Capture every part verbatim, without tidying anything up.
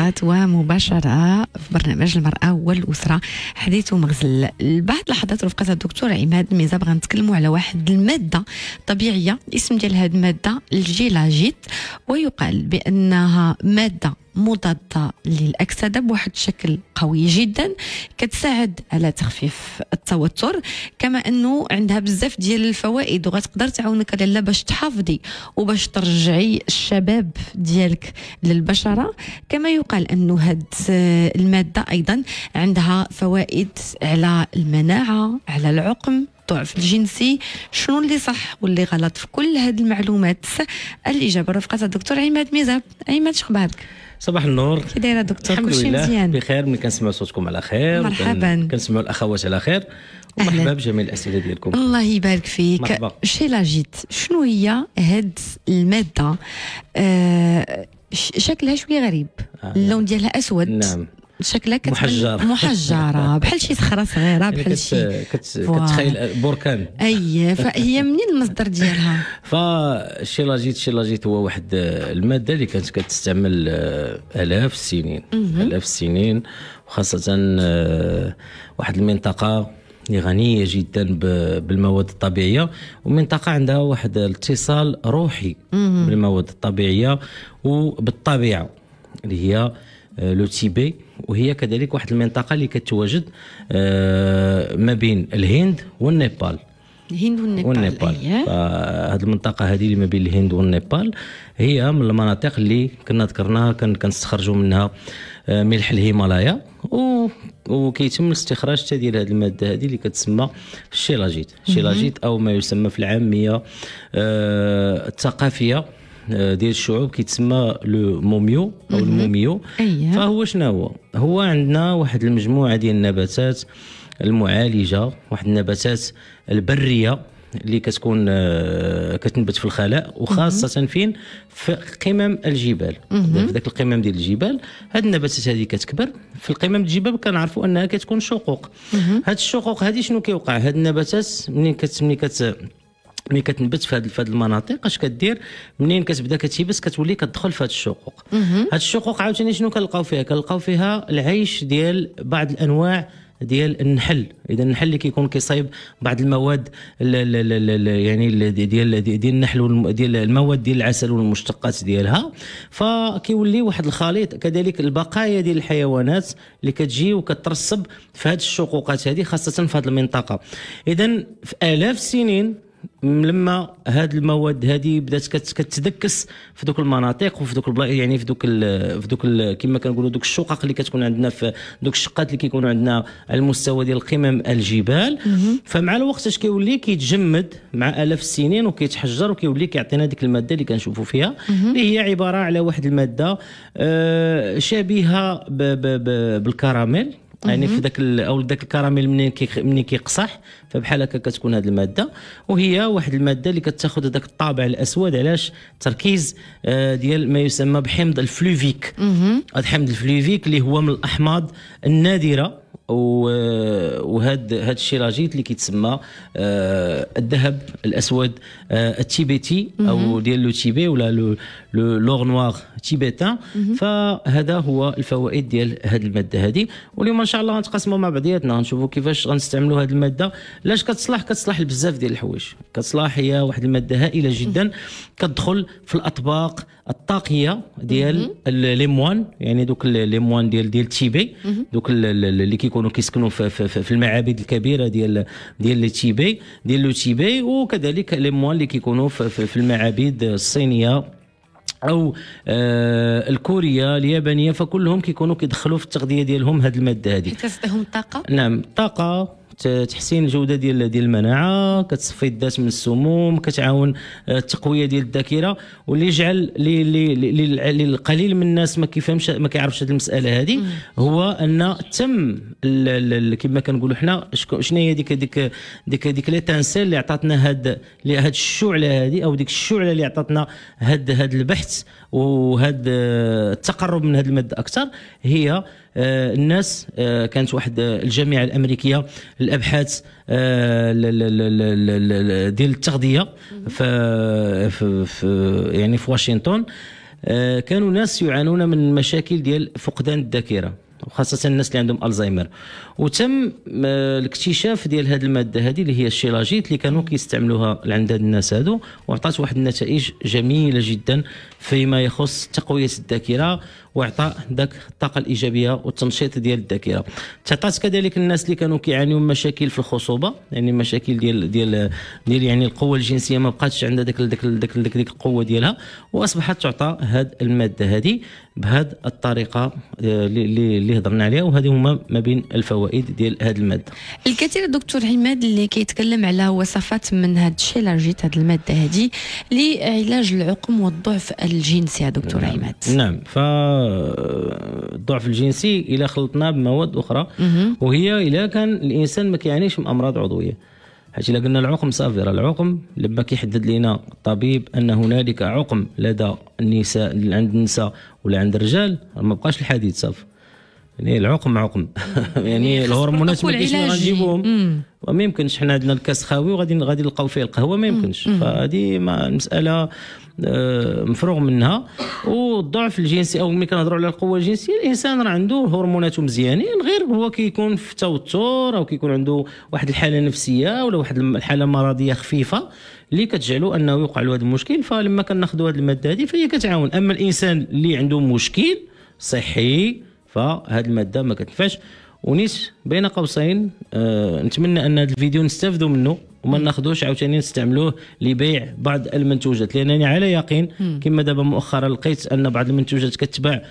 لحظات ومباشرة في برنامج المرأة والأسرة حديث مغزل. بعد لحظات رفقة الدكتور عماد ميزا بغا نتكلموا على واحد المادة طبيعية، الاسم ديال هذه المادة الجيلاجيت، ويقال بأنها مادة مضادة للأكسدة بواحد الشكل قوي جدا، كتساعد على تخفيف التوتر، كما أنه عندها بزاف ديال الفوائد وغتقدر تعاونك لاله باش تحافظي وباش ترجعي الشباب ديالك للبشرة. كما يقال أنه هاد المادة أيضا عندها فوائد على المناعة، على العقم، الضعف الجنسي. شنو اللي صح واللي غلط في كل هذه المعلومات؟ الإجابة رفقة الدكتور عماد ميزاب. عماد شخبارك؟ صباح النور، كي دايره دكتور؟ الحمد كلشي لله مزيان بخير. ملي كنسمعوا صوتكم على خير، مرحبا، كنسمعوا الاخوات على خير، ومرحبا بجميع الاسئله ديالكم. الله يبارك فيك. مرحبا. شيلاجيت شنو هي هاد الماده؟ آه شكلها شويه غريب، آه. اللون ديالها اسود. نعم، شكلها محجرة محجرة بحال شي صخرة صغيرة، بحال شي كتخيل بركان. اي، فهي منين المصدر ديالها؟ فالشيلاجيت الشيلاجيت هو واحد المادة اللي كانت كتستعمل آلاف السنين آلاف السنين، وخاصة واحد المنطقة اللي غنية جدا بالمواد الطبيعية، ومنطقة عندها واحد الاتصال روحي بالمواد الطبيعية وبالطبيعة اللي هي لو تيبي، وهي كذلك واحد المنطقة اللي كتواجد ما بين الهند والنيبال. الهند والنيبال, والنيبال. أيه. فهذه المنطقة هذه اللي ما بين الهند والنيبال هي من المناطق اللي كنا ذكرناها كنستخرجوا منها ملح الهيمالايا، وكيتم الاستخراج حتى ديال هذه الماده هذه اللي كتسمى الشيلاجيت. الشيلاجيت او ما يسمى في العاميه الثقافيه ديال الشعوب كيتسمى لو موميو او الموميو. أيه. فهو شنو هو؟ هو عندنا واحد المجموعه ديال النباتات المعالجه، واحد النباتات البريه اللي كتكون كتنبت في الخلاء، وخاصه فين؟ في قمم الجبال. في ذاك القمم ديال الجبال هاد النباتات هذه كتكبر في القمم الجبال، كنعرفوا انها كتكون شقوق. هاد الشقوق هذه شنو كيوقع؟ هاد النباتات منين كت منين كت ملي كتنبت في هذه المناطق اش كدير؟ منين كتبدا كتيبس كتولي كتدخل في هذه الشقوق. هذه الشقوق عاوتاني شنو كنلقاو فيها؟ كنلقاو فيها العيش ديال بعض الانواع ديال النحل. اذا النحل اللي كيكون كيصايب بعض المواد ل ل ل يعني ديال ديال النحل ديال المواد ديال العسل والمشتقات ديالها، فكيولي واحد الخليط. كذلك البقايا ديال الحيوانات اللي كتجي وكترسب في هذه الشقوقات هذه، خاصه في هذه المنطقه. اذا في الاف السنين لما هاد المواد هذه بدات كتدكس في دوك المناطق وفي دوك البلايص، يعني في دوك ال في دوك كما كنقولوا دوك الشقق اللي كتكون عندنا في دوك الشقات اللي كيكونوا عندنا على المستوى ديال قمم الجبال. فمع الوقت اش كيولي كيتجمد مع الاف السنين وكيتحجر وكيولي كيعطينا ديك الماده اللي كنشوفوا فيها، اللي هي عباره على واحد الماده شبيهه بالكراميل. يعني في ذاك او ذاك الكراميل منين كي منين كيقصح، فبحال هكا كتكون هذه الماده، وهي واحد الماده اللي كتاخذ ذاك الطابع الاسود. علاش؟ تركيز ديال ما يسمى بحمض الفلوفيك. هذا حمض الفلوفيك اللي هو من الاحماض النادره، وهاد هاد الشيلاجيت اللي كيتسمى الذهب الاسود التيبيتي او ديال لو تيبي ولا لو لور نوار تيبيتان. فهذا هو الفوائد ديال هاد الماده هذه، واليوم ان شاء الله غنتقاسموا مع بعضياتنا، غنشوفوا كيفاش غنستعملوا هاد الماده. لاش كتصلح؟ كتصلح لبزاف ديال الحوايج. كتصلح هي واحد الماده هائله جدا، كتدخل في الاطباق الطاقيه ديال ليموان، يعني دوك ليموان ديال ديال تيبي، دوك اللي كيكونوا كيسكنوا في, في, في المعابد الكبيره ديال ديال تيبي ديال لو تيبي، وكذلك ليموان اللي كيكونوا في, في, في المعابد الصينيه او آه الكوريه اليابانيه. فكلهم كيكونوا كيدخلوا في التغذيه ديالهم هذه الماده هذه. كتصدهم طاقه. نعم، طاقه، تحسين الجوده ديال ديال المناعه، كتصفي الذات من السموم، كتعاون التقويه ديال الذاكره، واللي يجعل للقليل من الناس ما كيفهمش ما كيعرفش هذه المساله هذه هو ان تم كما كنقولوا حنا شنو هي ديك ديك ديك ديك ليتانسيل اللي عطاتنا هاد هاد الشعله هذه، او ديك الشعله اللي عطاتنا هاد هاد البحث وهاد التقرب من هذه الماده اكثر. هي آه الناس آه كانت واحد الجامعه الامريكيه الابحاث آه ديال التغذيه في, في, في يعني في واشنطن، آه كانوا ناس يعانون من مشاكل ديال فقدان الذاكره، وخاصة الناس اللي عندهم الزهايمر. وتم الاكتشاف ديال هذه الماده هذه اللي هي الشيلاجيت اللي كانوا كيستعملوها عند هاد الناس هادو، وعطات واحد النتائج جميله جدا فيما يخص تقويه الذاكره واعطاء ذاك الطاقه الايجابيه والتنشيط ديال الذاكره. تعطات كذلك الناس اللي كانوا كيعانيوا من مشاكل في الخصوبه، يعني مشاكل ديال ديال ديال يعني القوه الجنسيه ما بقاتش عندها داك داك داك ديك القوه ديالها، واصبحت تعطى هاد الماده هذه بهذه الطريقه اللي اللي هضرنا عليها. وهذه هما ما بين الفوائد ديال هذه الماده. الكثير دكتور عماد اللي كيتكلم على وصفات من هاد الشيلاجيت، هاد الماده هذه لعلاج العقم والضعف الجنسي دكتور نعم. عماد. نعم، فالضعف الجنسي الى خلطناه بمواد اخرى، وهي الى كان الانسان ما كيعانيش من امراض عضويه، حيت الا قلنا العقم صافي، راه العقم لما كيحدد لنا الطبيب ان هنالك عقم لدى النساء عند النساء ولا عند الرجال، ما بقاش الحديث صافي، يعني العقم عقم يعني الهرمونات ما كاينش غنجيبوهم، وما يمكنش. حنا عندنا الكاس خاوي وغادي غادي نلقاو فيه القهوه، ما يمكنش. فهذه المساله مفروغ منها. والضعف الجنسي او ملي كنهضروا على القوه الجنسيه، الانسان راه عنده هرموناته مزيانين، غير هو كيكون في توتر او كيكون عنده واحد الحاله نفسيه ولا واحد الحاله مرضيه خفيفه اللي كتجعلو انه يوقع له هذا المشكل. فلما كناخذوا هذه الماده هذه فهي كتعاون. اما الانسان اللي عنده مشكل صحي فهاد الماده ما كتنفعش. ونيت بين قوسين آه نتمنى ان هذا الفيديو نستافدوا منه وما ناخذوش عاوتاني نستعملوه لبيع بعض المنتوجات، لانني على يقين كما دابا مؤخرا لقيت ان بعض المنتوجات كتباع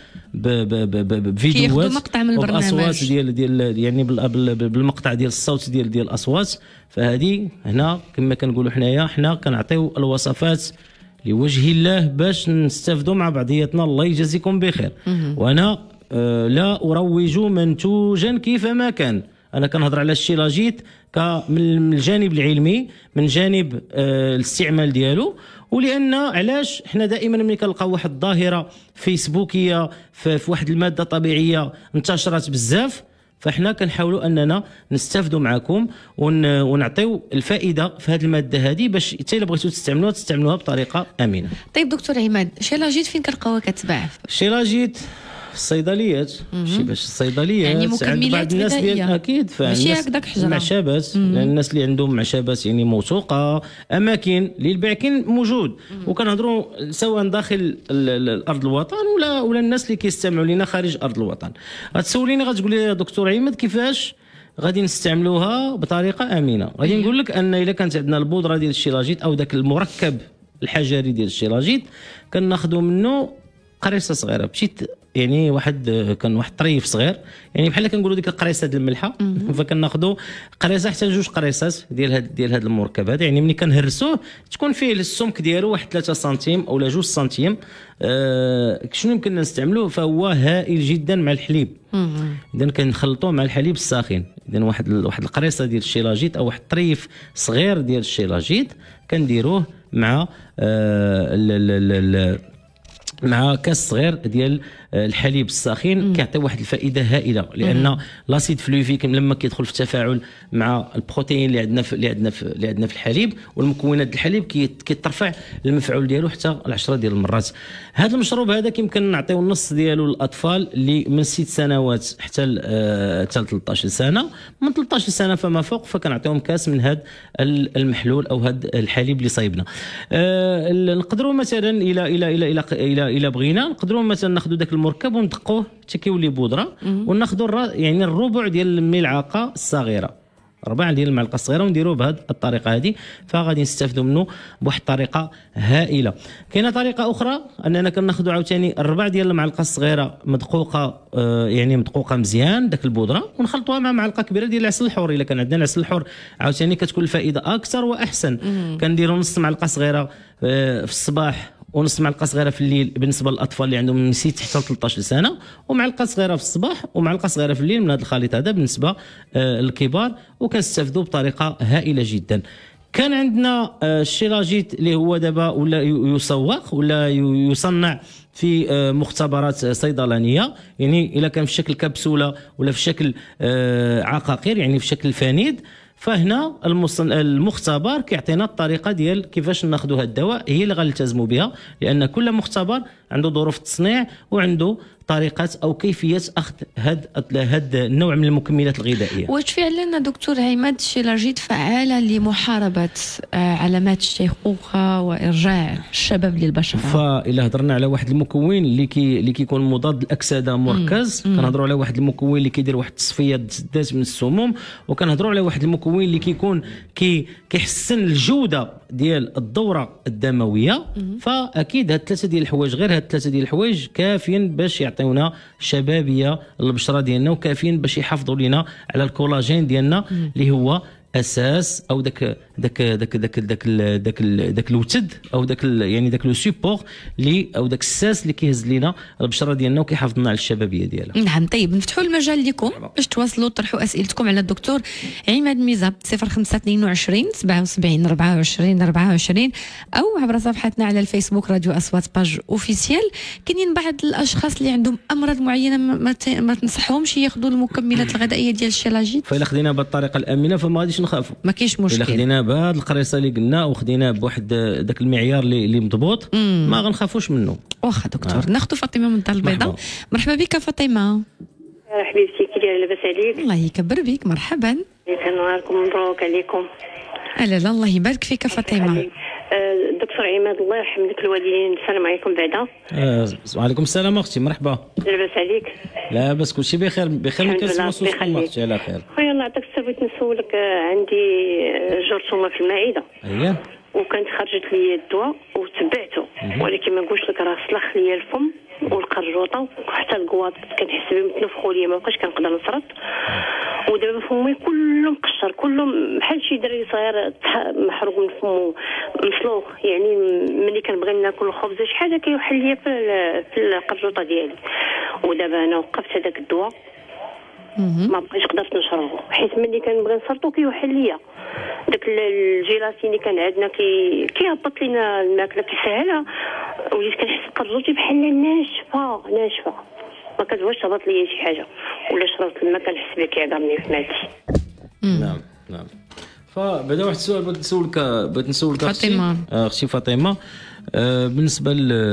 بفيديوهات وباصوات ديال ديال يعني بالمقطع ديال الصوت ديال ديال الاصوات. فهذه هنا كما كنقولوا حنايا حنا كنعطيو الوصفات لوجه الله باش نستافدوا مع بعضياتنا. الله يجازيكم بخير. وانا أه لا اروج منتوجا كيفما كان، انا كنهضر على الشيلاجيت من الجانب العلمي، من جانب أه الاستعمال ديالو. ولان علاش حنا دائما ملي كنلقاو واحد الظاهره فيسبوكيه في واحد الماده طبيعيه انتشرت بزاف، فاحنا كنحاولوا اننا نستافدوا معكم ونعطيو الفائده في هذه الماده هذه باش حتى الا بغيتوا تستعملوها تستعملوها بطريقه امنه. طيب دكتور عماد، شيلاجيت فين كنلقاوها كتباع؟ شيلاجيت في الصيدليات، شي باش الصيدليات يعني مكملات بعض الناس ديال اكيد ماشي هكذاك حجره معشبات، الناس اللي عندهم معشبات يعني موثوقه، اماكن للبيع كاين موجود. وكنهضروا سواء داخل الارض الوطن ولا ولا الناس اللي كيستمعوا لنا خارج ارض الوطن. غتسوليني غتقول لي يا دكتور عماد كيفاش غادي نستعملوها بطريقه امنه؟ غادي نقول لك ان الا كانت عندنا البودره ديال الشيلاجيت او ذاك المركب الحجري ديال الشيلاجيت كناخذوا منه قريصه صغيره بشيت، يعني واحد كان واحد طريف صغير، يعني بحال كنقولوا ديك القريصه ديال الملحه، فكناخذوا قريصه حتى جوج قريصات ديال هاد ديال هاد المركب هذا. يعني ملي كنهرسوه تكون فيه السمك ديالو واحد ثلاثة سنتيم او جوج سنتيم. آه شنو يمكن نستعملوه؟ فهو هائل جدا مع الحليب. اذا كنخلطوه مع الحليب الساخن. اذا واحد واحد القريصه ديال الشيلاجيت او واحد الطريف صغير ديال الشيلاجيت كنديروه مع آه ال ال ال مع كاس صغير ديال الحليب الساخن، كيعطي واحد الفائده هائله. لان لاسيد فلوفيك لما كيدخل في التفاعل مع البروتين اللي عندنا في اللي عندنا في اللي عندنا في الحليب والمكونات الحليب كيترفع المفعول ديالو حتى العشرة ديال المرات. هذا المشروب هذا كيمكن نعطيو النص ديالو للاطفال اللي من ست سنوات حتى ل ثلاثطاش سنه، من ثلاثطاش سنه فما فوق فكنعطيهم كاس من هذا المحلول او هذا الحليب اللي صايبنا. أه نقدروا مثلا الى الى الى الى الى, إلى بغينا نقدروا مثلا ناخذوا ذاك المركب وندقوه حتى كيولي بودره، وناخذوا يعني الربع ديال الملعقه الصغيره، ربع ديال المعلقه الصغيره، ونديروه بهذه الطريقه هذه. فغادي نستافدوا منه بواحد الطريقه هائله. كاينه طريقه اخرى اننا كناخذوا عاوتاني الربع ديال المعلقه الصغيره مدقوقه، آه يعني مدقوقه مزيان داك البودره، ونخلطوها مع معلقه كبيره ديال العسل الحر. الا كان عندنا العسل الحر عاوتاني كتكون الفائده اكثر واحسن. كنديروا نص معلقه صغيره آه في الصباح ونص معلقه صغيره في الليل بالنسبه للاطفال اللي عندهم من ست حتى ثلاثطاش سنه، ومعلقه صغيره في الصباح ومعلقه صغيره في الليل من هذا الخليط هذا بالنسبه آه للكبار. وكنستافدوا بطريقه هائله جدا. كان عندنا آه الشيلاجيت اللي هو دابا ولا يسوق ولا يصنع في آه مختبرات صيدلانيه، يعني الا كان في شكل كبسوله ولا في شكل آه عقاقير يعني في شكل فانيد، فهنا المصن... المختبر كيعطينا الطريقه ديال كيفاش ناخذوا هذا الدواء، هي اللي غنلتزموا بها، لان كل مختبر عنده ظروف التصنيع وعنده طريقه او كيفيه اخذ هذا هذا النوع من المكملات الغذائيه. واش فعلا دكتور عماد الشيلاجيد فعاله لمحاربه علامات الشيخوخه وارجاع الشباب للبشره؟ فإلا هضرنا على واحد المكون اللي كي اللي كيكون مضاد للاكسده مركز، كنهضروا على واحد المكون اللي كيدير واحد التصفيه الذات من السموم، وكنهضروا على واحد المكون اللي كيكون كي كيحسن الجوده ديال الدوره الدمويه. فاكيد هاد الثلاثه ديال الحوايج، غير هاد الثلاثه ديال الحوايج كافيين باش يعطيونا شبابيه للبشره ديالنا، وكافيين باش يحافظوا لنا على الكولاجين ديالنا اللي هو اساس او داك داك داك داك داك داك داك الوتد او داك يعني داك لو سيبور اللي او داك الساس اللي كيهز لنا البشره ديالنا وكيحافظ لنا على الشبابيه ديالها. نعم. طيب نفتحوا المجال لكم باش تواصلوا طرحوا اسئلتكم على الدكتور عماد ميزاب صفر خمسة اثنين وعشرين سبعة وسبعين أربعة وعشرين أربعة وعشرين او عبر صفحتنا على الفيسبوك راديو اصوات باج اوفيسيال. كاينين بعض الاشخاص اللي عندهم امراض معينه ما, ما تنصحهمش ياخذوا المكملات الغذائيه ديال الشيلاجيد، فإلا خدينا بالطريقه الامنه فما غاديش نخافوا، ما كاينش مشكل. الا خدينا بهاد القريصه اللي قلنا وخدينا بواحد داك المعيار اللي اللي مضبوط ما غنخافوش منه. واخا دكتور. آه. ناخذ فاطمه من الدار البيضاء. مرحبا بك فاطمه. حبيبتي كي دايره؟ لاباس عليك؟ الله يكبر بك. مرحبا. نهاركم مبروك عليكم. لا لا الله يبارك فيك فاطمه. دكتور عماد الله يرحم لك الوالدين، السلام عليكم بعدا. آه وعليكم السلام اختي، مرحبا. لاباس عليك؟ لاباس كلشي بخير بخير. ما كنسمعوش اختي على خير. خويا الله يعطيك الصحه، بغيت نسولك، عندي جرثومه في المعده. اييه. وكانت خرجت لي الدواء وتبعته، ولكن ما نقولش لك راه سلخ لي الفم والقرجوطه وحتى الكواط كنحس بهم تنفخوا لي، ما بقيتش كنقدر نصرف. ودابا فمي كله مقشر، كله بحال شي دري صغير محروق من فمو مسلوخ، يعني ملي كنبغي ناكل الخبز شي حاجه كيوحل ليا في في القرجوطه ديالي. ودابا انا وقفت هذاك الدواء ما بقيتش قدرت نشربه، حيت ملي كنبغي نصرتو كيوحل ليا داك الجيلاتين اللي كان عندنا كي كيهبط لينا الماكله كيسهلها، وليت كنحس قرجوتي بحال ناشفه ناشفه، ما كتبغيش تهبط ليا شي حاجه، ولا شربت الماء كنحس بها كيعقرني في معدتي. نعم نعم. فبدا واحد السؤال بغيت نسولك بغيت نسولك فاطمه اختي فاطمه. آه بالنسبه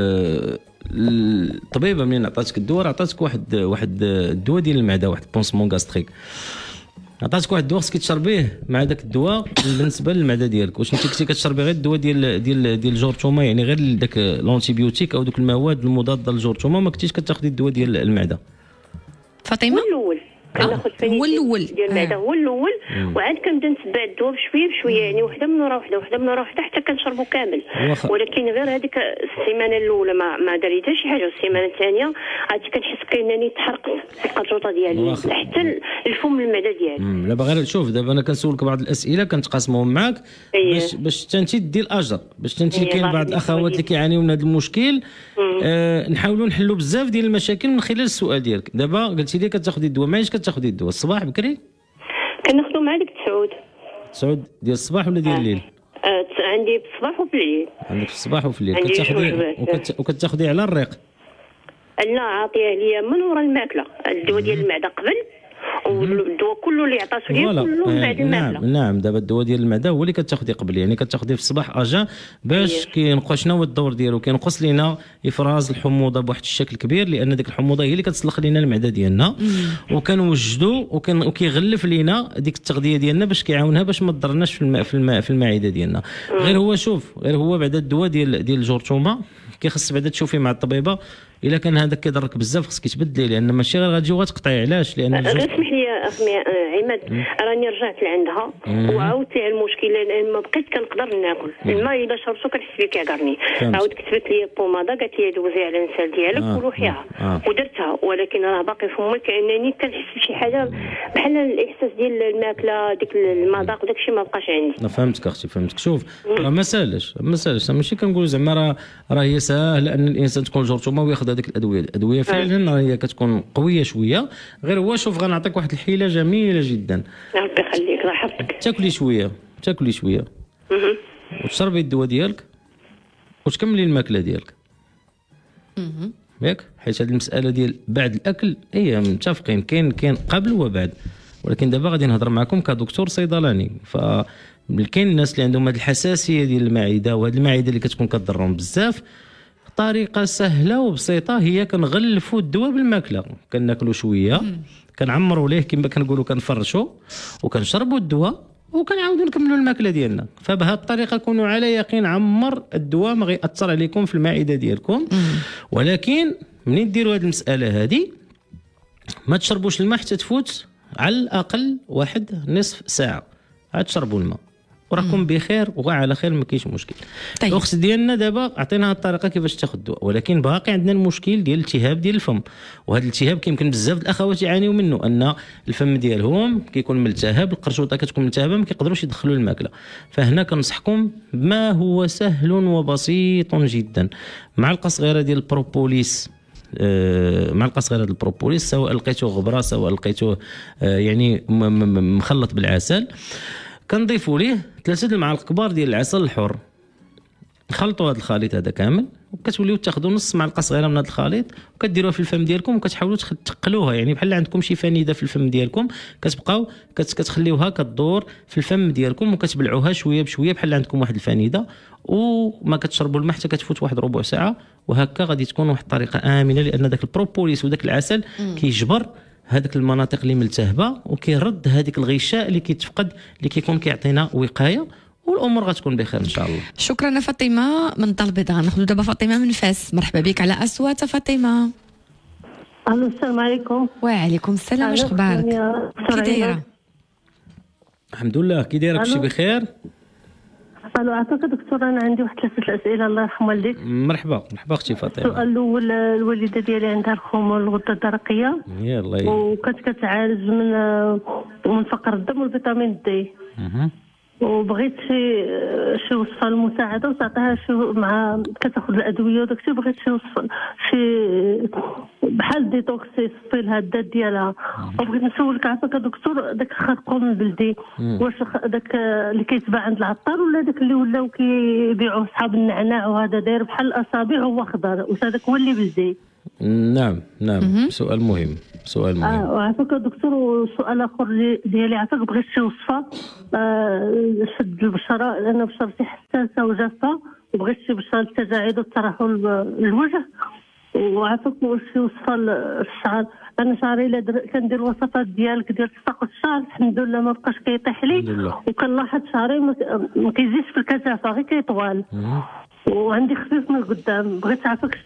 للطبيبه منين عطاتك الدواء، عطاتك واحد واحد الدواء ديال المعده، واحد بونسمون غاستريك، عطاتك واحد الدواء خصك تشربيه مع داك الدواء بالنسبه للمعده ديالك. واش انت كنتي كتشربي غير الدواء ديال ديال ديال الجرثومه، يعني غير داك لونتيبيوتيك او دوك المواد المضاده للجرثومه، ما كنتيش كتاخدي الدواء ديال المعده؟ فاطمه هو الاول كناخذ هو الاول ديال المعده، هو الاول، وعاد كنبدا نتبع الدواء بشويه بشويه، يعني وحده من ورا وحده وحده من ورا وحده حتى كنشربو كامل. ولكن غير هذيك السيمانه الاولى ما ما داري حتى شي حاجه، والسيمانه الثانيه عاد كنحس كانني تحرقت القرجوطه ديالي حتى الفم المعده ديالي. دابا غير شوف، دابا انا كنسولك بعض الاسئله كنتقاسمهم معاك باش باش انت دي الاجر، باش انت كاين بعض الاخوات اللي كيعانيو من هذا المشكل، آه نحاولوا نحلوا بزاف ديال المشاكل من خلال السؤال ديالك. دابا قلتي لي كتاخذي الدواء، معليش كتاخذي الدواء الصباح بكري؟ كناخذو مع ديك تسعود. تسعود ديال الصباح ولا ديال الليل؟ آه عندي في الصباح وفي الليل. عندك في الصباح وفي الليل. كتاخذي وكتاخذي على الريق؟ لا عاطيه ليا من ورا الماكله، الدواء ديال المعده قبل، والدواء كله اللي عطاتو ليا كله من بعد الماكله. نعم نعم. دابا الدواء ديال المعده هو اللي كتاخذي قبل، يعني كتاخذي في الصباح اجا باش كينقص. شنو هو الدور ديالو؟ كينقص لينا افراز الحموضه بواحد الشكل كبير، لان ديك الحموضه هي اللي كتسلخ لينا المعده ديالنا، وكنوجدوا وكيغلف لينا ديك التغذيه ديالنا باش كيعاونها باش ما تضرناش في الماء في الماء في المعده ديالنا. غير هو شوف، غير هو بعد الدواء ديال ديال الجرثومه كيخص بعدا تشوفي مع الطبيبه الا كان هذاك كيضرك بزاف خصك تبدلي، لان ماشي غير غتجي وغتقطعي. علاش؟ لان غير اسمح لي اخي عماد، راني رجعت لعندها وعاودت لها المشكل، لان ما بقيت كنقدر ناكل الماء، الا شربتو كنحس بيه كيعقرني. عاود كتبت لي البوماده، قالت لي دوزي على الانسال ديالك آه. وروحيها آه. ودرتها، ولكن راه باقي فمي كانني كنحس بشي حاجه بحال الاحساس ديال الماكله، ديك المذاق وداك الشيء ما بقاش عندي. فهمتك اختي فهمتك. شوف راه ما ساهلش ما ساهلش، ماشي كنقول زعما راه راه هي ساهل ان الانسان تكون جرثومه وياخذ هذيك الادويه. الادويه فعلا هي كتكون قويه شويه، غير هو شوف غنعطيك واحد الحيله جميله جدا. ربي يخليك الله يحفظك. تاكلي شويه تاكلي شويه وتشربي الدواء ديالك وتكملي الماكله ديالك ياك، حيت هذه المساله ديال بعد الاكل هي متفقين، كاين كاين قبل وبعد، ولكن دابا غادي نهضر معكم كدكتور صيدلاني. ف كاين الناس اللي عندهم هذه الحساسيه ديال المعده وهذه المعده اللي كتكون كضرهم بزاف، طريقه سهله وبسيطه هي كنغلفوا الدواء بالماكله، كناكلوا شويه كنعمروا ليه كما كنقولوا كنفرشوا وكنشربوا الدواء وكنعاودوا نكملوا الماكله ديالنا. فبهذه الطريقه كونوا على يقين عمر الدواء ما غيأثر عليكم في المعده ديالكم. ولكن منين ديروا هذه المساله هذه ما تشربوش الماء حتى تفوت على الاقل واحد نصف ساعه، عاد تشربوا الماء وراكم بخير وعلى خير، ما كاينش مشكل. طيب. الاخت ديالنا دابا عطيناها الطريقه كيفاش تاخذ الدواء، ولكن باقي عندنا المشكل ديال الالتهاب ديال الفم. وهذا الالتهاب كيمكن بزاف الاخوات يعانيوا منه، ان الفم ديالهم كيكون ملتهب، القرشوطه كتكون ملتهبه، ما كيقدروش يدخلوا الماكله. فهنا كنصحكم بما هو سهل وبسيط جدا، معلقه صغيره ديال البروبوليس، آه معلقه صغيره ديال البروبوليس، سواء لقيتوه غبره سواء لقيتوه آه يعني مخلط بالعسل، كنضيفوا ليه ثلاثه المعالق كبار ديال العسل الحر. نخلطوا هذا الخليط هذا كامل وكتوليو تاخذوا نص معلقه صغيره من هذا الخليط وكديروها في الفم ديالكم وكتحاولوا تقلوها، يعني بحال عندكم شي فنيده في الفم ديالكم كتبقاو كتخليوها كتدور في الفم ديالكم وكتبلعوها شويه بشويه بحال عندكم واحد الفنيده، وما كتشربوا الماء حتى كتفوت واحد ربع ساعه. وهكا غادي تكون واحد الطريقه امنه، لان داك البروبوليس وداك العسل كيجبر هذيك المناطق اللي ملتهبه وكيرد هذيك الغشاء اللي كيتفقد اللي كيكون كيعطينا وقايه، والامور غتكون بخير ان شاء الله. شكرا فاطمه من الدار البيضاء. ناخذ دابا فاطمه من فاس. مرحبا بك على اصوات فاطمه. الو السلام عليكم. وعليكم السلام، واش اخبارك؟ كي دايره؟ الحمد لله. كي دايره؟ كلشي بخير؟ الو عافاك دكتور، انا عندي واحد ثلاثه الاسئله الله يرحم والديك. مرحبا مرحبا اختي فاطمه. السؤال الاول، الوالده ديالي عندها الخمول الغده الدرقيه يلا وكانت كتعالج من من فقر الدم والفيتامين دي، وبغيت شي شي وصفه للمساعده وتعطيها شي مع كتاخذ الادويه وداك الشيء، بغيت شي وصفه شي بحال ديتوكس يصفي لها الذات ديالها. وبغيت نسولك عافاك دكتور، داك الخرقوم البلدي واش داك اللي كيتباع عند العطار ولا داك اللي ولاو كيبيعوه صحاب النعناع وهذا داير بحال الاصابع هو خضر، واش هذاك هو اللي بلدي؟ نعم نعم. سؤال مهم سؤال مهم. اه وعافاك دكتور. وسؤال اخر ديالي عافاك، بغيت شي وصفه آه شد البشره لان بشرتي حساسه وجافه، وبغيت شي بشره للتجاعيد والترهل الوجه، وعافاك شي وصفه للشعر. انا شعري الا كندير الوصفات ديالك ديال تساقط الشعر الحمد لله ما بقاش كيطيح لي، وكنلاحظ شعري ما كيزيدش في الكثافه غير كيطوال، وعندي خفيف من القدام. بغيت عافاك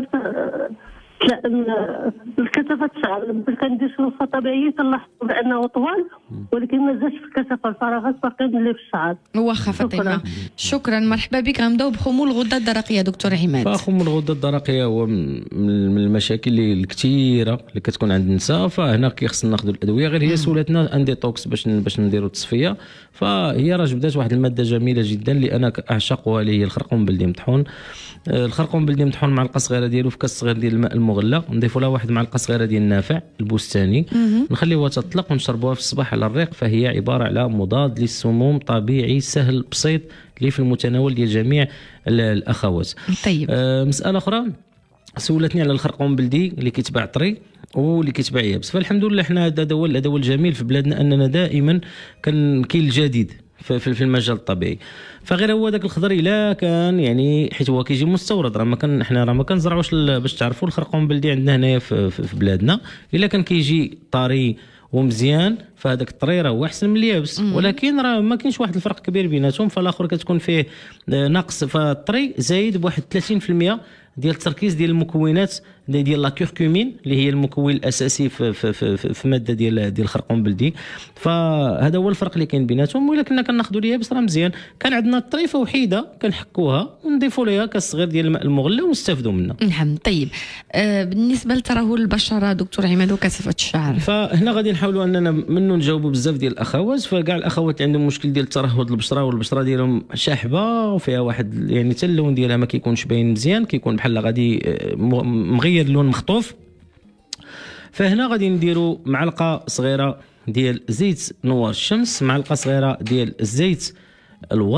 الكثافه الشعر كندير شي وصفه طبيعيه كنلاحظ بانه طوال ولكن ما زادش في الكثافه، الفراغات باقيين اللي في الشعر. واخا فاطمه شكرا. مرحبا بك. غنبداو بخمول الغده الدرقيه دكتور عماد. فخمول الغده الدرقيه هو من المشاكل الكثيره اللي كتكون عند النساء، فهنا كيخصنا ناخذوا الادويه، غير هي سولتنا ان ديتوكس باش باش نديروا التصفيه. فهي راه جبدات واحد الماده جميله جدا اللي انا اعشقها اللي هي الخرقوم بلدي مطحون. الخرقوم بلدي مطحون معلقه صغيره ديالو في كاس صغير ديال الماء المغلى، نضيفوا لها واحد معلقه صغيره ديال النافع البستاني، نخليوها تطلق ونشربوها في الصباح على الريق. فهي عباره على مضاد للسموم طبيعي سهل بسيط اللي في المتناول ديال جميع الاخوات. طيب آه مساله اخرى سولتني على الخرقوم بلدي اللي كيتباع طري واللي كيتباع يابس. فالحمد لله حنا هذا هو هذا هو الجميل في بلادنا، اننا دائما كان كاين الجديد في المجال الطبيعي. فغير هو داك الخضر الا كان يعني حيت هو كيجي مستورد، راه ما كان حنا راه ما كنزرعوش باش تعرفوا الخرقوم بلدي عندنا هنايا في, في بلادنا الا كان كيجي طري ومزيان فهذاك الطري راه هو احسن من اليابس، ولكن راه ما كاينش واحد الفرق كبير بيناتهم. فالاخر كتكون فيه نقص، فالطري زايد بواحد ثلاثين بالمئة ديال التركيز ديال المكونات ديال لا كوركومين اللي هي المكون الاساسي في في في, في ماده ديال ديال الخرقوم بلدي. فهذا هو الفرق اللي كاين بيناتهم. ولكن كناخذوا اليابس راه مزيان. كان عندنا الطريفه وحيده كنحكوها ونضيفوا ليها كاس صغير ديال الماء المغلى ونستافدوا منها. نعم. طيب آه بالنسبه لترهل البشره دكتور عماد وكثافه الشعر، فهنا غادي نحاولوا اننا منه نجاوبوا بزاف ديال الاخوات. فكاع الاخوات اللي عندهم مشكل ديال ترهل البشره والبشره ديالهم شاحبه وفيها واحد يعني حتى اللون ديالها ما كيكونش باين مزيان، كيكون بحال غادي مغير اللون مخطوف. فهنا غادي نديروا معلقه صغيره ديال زيت نوار الشمس، معلقه صغيره ديال زيت الورد،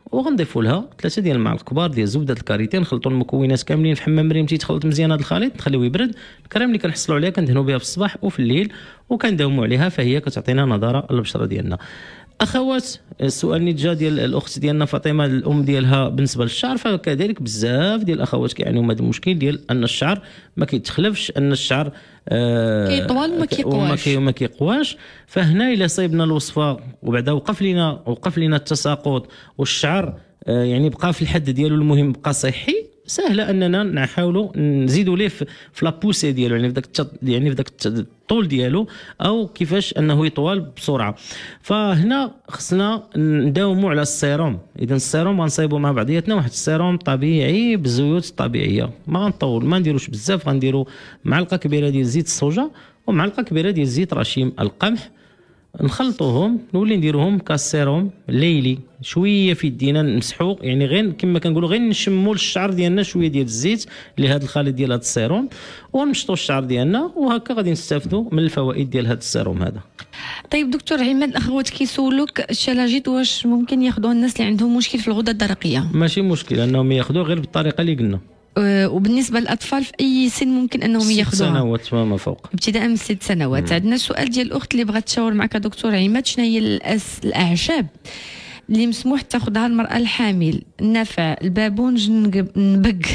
وغنضيفوا لها ثلاثه ديال المعالق كبار ديال زبده الكاريتين، نخلطوا المكونات كاملين في حمام مريم تيتخلط مزيان هذا الخليط، نخليوه يبرد. الكريم اللي كنحصلوا عليها كندهنوا بها في الصباح وفي الليل وكنداوموا عليها، فهي كتعطينا نضاره للبشره ديالنا. اخوات، السؤال اللي جا ديال الاخت ديالنا فاطمه الام ديالها بالنسبه للشعر، فكذلك بزاف ديال الاخوات كيعانيو من هذا المشكل ديال ان الشعر ما كيتخلفش، ان الشعر آه كيطول وما كيقواش وما كيقواش. فهنا الا صيبنا الوصفه وبعدا وقف لنا وقف لنا التساقط والشعر آه يعني بقى في الحد ديالو المهم بقى صحي، سهله اننا نحاولوا نزيدوا ليه في لابوسي ديالو، يعني في داك يعني في داك الطول ديالو، او كيفاش انه يطول بسرعه. فهنا خصنا نداوموا على السيروم. اذا السيروم غنصايبوا مع بعضياتنا واحد السيروم طبيعي بالزيوت الطبيعيه، ما غنطول ما نديروش بزاف، غنديروا معلقه كبيره ديال زيت الصوجه ومعلقه كبيره ديال زيت رشيم القمح، نخلطوهم نولي نديروهم كالسيروم ليلي شويه في يدينا نمسحوا، يعني غير كما كنقولوا غير نشموا الشعر ديالنا شويه ديال الزيت لهذا الخليط ديال هذا السيروم ونمشطوا الشعر ديالنا، وهكا غادي نستافدوا من الفوائد ديال هذا السيروم هذا. طيب دكتور عماد، الاخوات كيسولوك الشلاجيط واش ممكن ياخذوها الناس اللي عندهم مشكل في الغده الدرقيه؟ ماشي مشكل انهم ياخذوه غير بالطريقه اللي قلنا. وبالنسبه للاطفال في اي سن ممكن انهم ياخذوها؟ ست سنوات فما فوق، ابتداء من ست سنوات. عندنا سؤال ديال الاخت اللي بغات تشاور معك دكتور عماد، شنو هي الأس الاعشاب اللي مسموح تاخذها المراه الحامل؟ النافع، البابونج، النبق،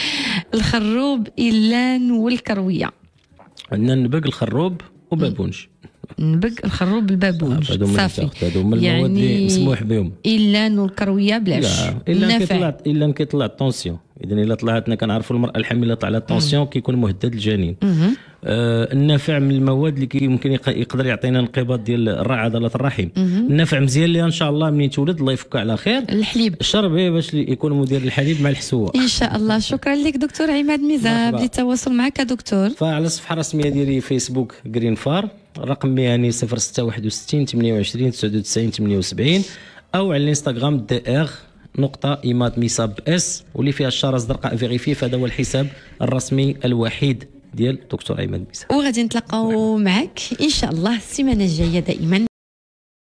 الخروب، اللان والكرويه. عندنا النبق، الخروب وبابونج. النبق، الخروب، البابونج، صافي. هادو من المواد اللي مسموح بهم. اللان والكرويه بلاش. الا كيطلع الا كيطلع الطونسيون، اذا الا طلعتنا كنعرفوا المراه الحامله طلع الطونسيون كيكون مهدد الجنين. آه النافع من المواد اللي يمكن يقدر يعطينا انقباض ديال الرع عضلات الرحم. النافع مزيان ليها ان شاء الله منين تولد الله يفك على خير. الحليب شربيه باش يكون مدير الحليب مع الحسوه ان شاء الله. شكرا لك دكتور عماد ميزاب للتواصل معك دكتور. فعلى الصفحه الرسميه ديالي فيسبوك جرين فار، رقم مهني صفر ستة واحد وستين ثمانية وعشرين تسعة وتسعين ثمانية وسبعين، او على الانستغرام دي ار نقطة إيماد ميساب اس، واللي فيها الشارة الزرقاء فيغيفي، فهذا هو الحساب الرسمي الوحيد ديال دكتور عماد ميساب. وغادي نتلاقاو معك ان شاء الله السيمانه الجايه دائما.